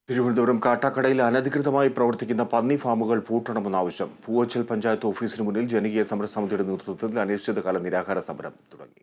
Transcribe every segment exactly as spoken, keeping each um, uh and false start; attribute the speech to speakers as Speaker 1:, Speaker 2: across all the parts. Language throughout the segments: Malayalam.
Speaker 1: തിരുവനന്തപുരം കാട്ടാക്കടയിൽ അനധികൃതമായി പ്രവർത്തിക്കുന്ന പന്നി ഫാമുകൾ പൂട്ടണമെന്ന ആവശ്യം. പൂവച്ചൽ പഞ്ചായത്ത് ഓഫീസിന് മുന്നിൽ ജനകീയ സമരസമിതിയുടെ നേതൃത്വത്തിൽ അനിശ്ചിതകാല നിരാഹാര സമരം തുടങ്ങി.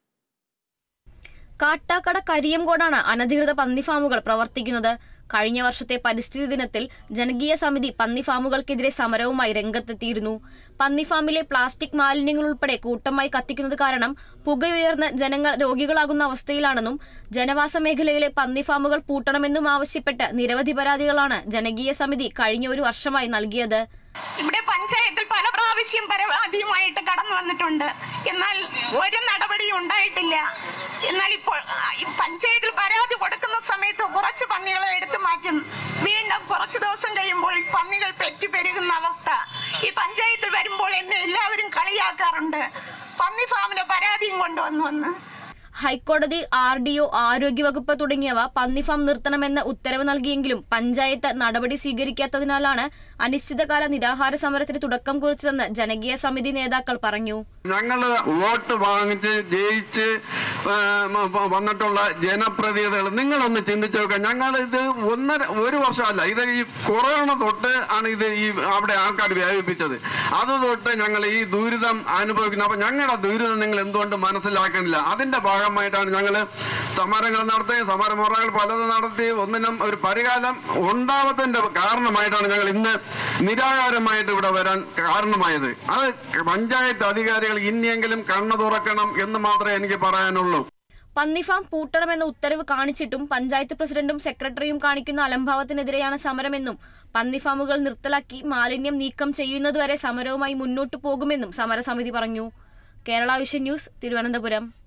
Speaker 2: കാട്ടാക്കട കരിയംകോടാണ് അനധികൃത പന്നി ഫാമുകൾ പ്രവർത്തിക്കുന്നത്. കഴിഞ്ഞ വർഷത്തെ പരിസ്ഥിതി ദിനത്തിൽ ജനകീയ സമിതി പന്നി ഫാമുകൾക്കെതിരെ സമരവുമായി രംഗത്തെത്തിയിരുന്നു. പന്നി ഫാമിലെ പ്ലാസ്റ്റിക് മാലിന്യങ്ങൾ ഉൾപ്പെടെ കൂട്ടമായി കത്തിക്കുന്നത് കാരണം പുകയുയർന്ന് ജനങ്ങൾ രോഗികളാകുന്ന അവസ്ഥയിലാണെന്നും ജനവാസ മേഖലയിലെ പന്നി ഫാമുകൾ പൂട്ടണമെന്നും ആവശ്യപ്പെട്ട് നിരവധി പരാതികളാണ് ജനകീയ സമിതി കഴിഞ്ഞ ഒരു വർഷമായി നൽകിയത്.
Speaker 3: ഇവിടെ പഞ്ചായത്തിൽ പല പ്രാവശ്യം പരാതിയുമായിട്ട് കടന്നു വന്നിട്ടുണ്ട്. എന്നാൽ ഒരു നടപടിയും ഉണ്ടായിട്ടില്ല. എന്നാൽ ഇപ്പോൾ പഞ്ചായത്തിൽ പരാതി കൊടുക്കുന്ന സമയത്ത് കുറച്ച് പന്നികളെ എടുത്തു മാറ്റും. വീണ്ടും കുറച്ച് ദിവസം കഴിയുമ്പോൾ പന്നികൾ പെറ്റുപെരുകുന്ന അവസ്ഥ. ഈ പഞ്ചായത്തിൽ വരുമ്പോൾ എന്നെ എല്ലാവരും കളിയാക്കാറുണ്ട്. പന്നി ഫാമിലെ പരാതിയും കൊണ്ടുവന്നു വന്ന്
Speaker 2: ഹൈക്കോടതി, ആർ ഡി ഒ, ആരോഗ്യവകുപ്പ് തുടങ്ങിയവ പന്നി ഫാം നിർത്തണമെന്ന് ഉത്തരവ് നൽകിയെങ്കിലും പഞ്ചായത്ത് നടപടി സ്വീകരിക്കാത്തതിനാലാണ് അനിശ്ചിതകാല നിരാഹാര സമരത്തിന് തുടക്കം കുറിച്ചതെന്ന് ജനകീയ സമിതി നേതാക്കൾ പറഞ്ഞു.
Speaker 4: ഞങ്ങള് വോട്ട് വാങ്ങിച്ച് ജയിച്ച് വന്നിട്ടുള്ള ജനപ്രതിനിധികൾ നിങ്ങളൊന്ന് ചിന്തിച്ചു നോക്കാം. ഞങ്ങൾ ഇത് ഒന്നര ഒരു വർഷമല്ല, ഇത് ഈ കൊറോണ തൊട്ട് ആണ് ഇത് ഈ അവിടെ ആൾക്കാർ വ്യാപിപ്പിച്ചത്. അത് തൊട്ട് ഞങ്ങൾ ഈ ദുരിതം അനുഭവിക്കുന്നത്. അപ്പൊ ഞങ്ങളുടെ ദുരിതം നിങ്ങൾ എന്തുകൊണ്ട് മനസ്സിലാക്കണില്ല? അതിന്റെ ഭാഗമായിട്ടാണ് ഞങ്ങൾ സമരങ്ങൾ നടത്തി, സമരമുറകൾ പലതും നടത്തി. ഒന്നിനും ഒരു പരിഹാരം ഉണ്ടാവത്തിന്റെ കാരണമായിട്ടാണ് ഞങ്ങൾ ഇന്ന് നിരാഹാരമായിട്ട് ഇവിടെ വരാൻ കാരണമായത്. അത് പഞ്ചായത്ത് അധികാരികൾ ഇനിയെങ്കിലും കണ്ണു തുറക്കണം എന്ന് മാത്രമേ എനിക്ക് പറയാനുള്ളൂ.
Speaker 2: പന്നിഫാം പൂട്ടണമെന്ന ഉത്തരവ് കാണിച്ചിട്ടും പഞ്ചായത്ത് പ്രസിഡന്റും സെക്രട്ടറിയും കാണിക്കുന്ന അലംഭാവത്തിനെതിരെയാണ് സമരമെന്നും പന്നിഫാമുകൾ നിർത്തലാക്കി മാലിന്യം നീക്കം ചെയ്യുന്നതുവരെ സമരവുമായി മുന്നോട്ടു പോകുമെന്നും സമരസമിതി പറഞ്ഞു. Kerala vision news, Thiruvananthapuram.